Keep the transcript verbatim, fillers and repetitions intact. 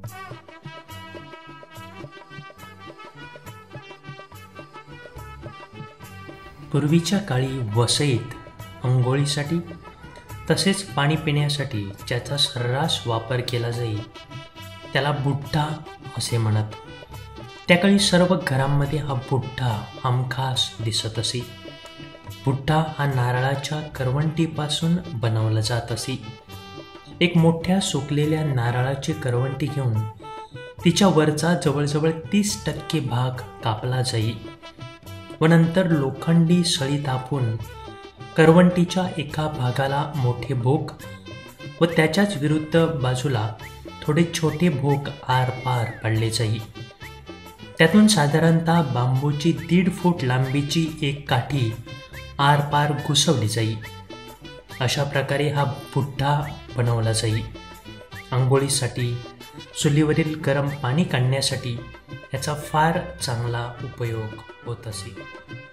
पूर्वीच्या काळी वसईत अंघोळीसाठी तसेच पाणी पिण्यासाठी ज्याचा सर्रास वापर केला जाई त्याला बुट्टा असे म्हणत. त्याकाळी सर्व घरांमध्ये हा बुट्टा हमखास दिसत असे. बुट्टा हा नारळाच्या करवंटीपासून बनवला जात असे. एक मोठ्या सुकलेल्या नारळाची करवंटी घेऊन तिच्या वरचा जवळजवळ तीस टक्के भाग कापला जाई व नंतर लोखंडी सळी तापून करवंटीच्या एका भागाला मोठे भोक व त्याच्याच विरुद्ध बाजूला थोडे छोटे भोक आर पार पडले जाई. त्यातून साधारणतः बांबूची दीड फूट लांबीची एक काठी आर पार घुसवली जाई. अशा प्रकारे हा बुट्टा बनवला जाई. आंघोळीसाठी चुलीवरील गरम पाणी काढण्यासाठी याचा फार चांगला उपयोग होत असे.